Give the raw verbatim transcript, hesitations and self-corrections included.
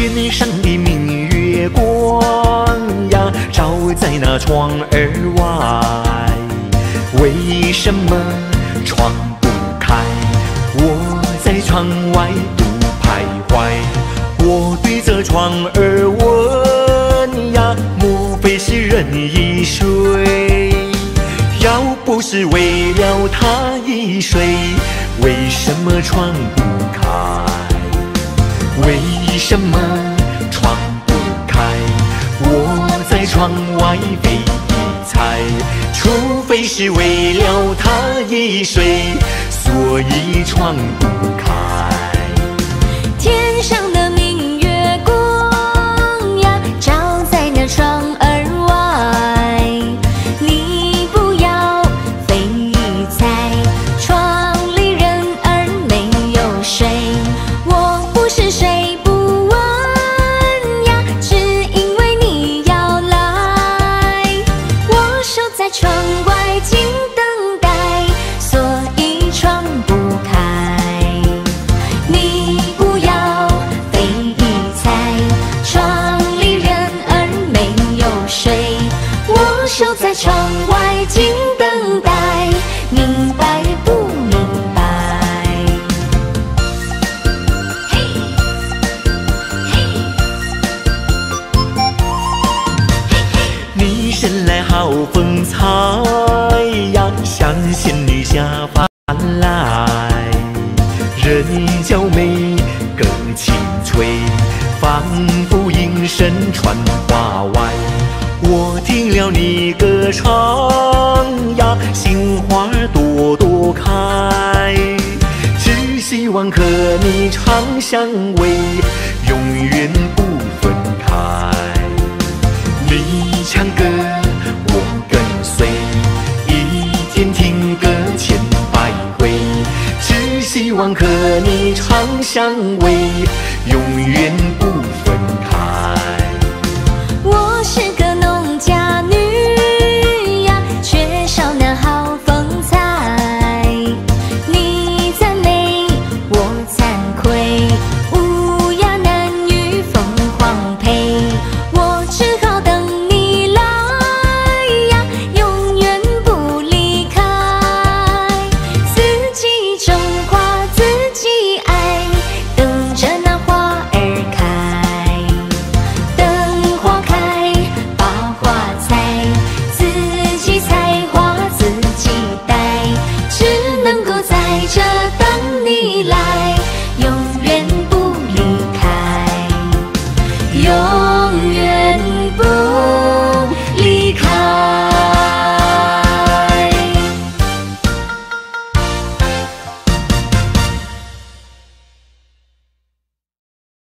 天上的明月光呀，照在那窗儿外。为什么窗不开？我在窗外独徘徊。我对着窗儿问呀，莫非是人已睡？要不是为了他已睡，为什么窗不开？为什么窗不开？我在窗外飞一猜，除非是为了他已睡，所以窗不开。 天上的明月光呀，照在那窗儿外。你不要飞猜，窗里人儿没有睡。我不是睡不稳呀，只因为你要来。我守在窗外静等待，所以窗不开。你不要飞一猜，窗里人儿没有睡。我守在窗外静等待，明白不明白？嘿，嘿， 你生来好风采呀，像仙女下凡来。人娇美，歌轻吹，仿佛莺声传花外。我听了你歌唱呀，心花朵朵开。只希望和你长相偎，永远不分开。你唱歌，我跟随，一天听歌千百回。只希望和你长相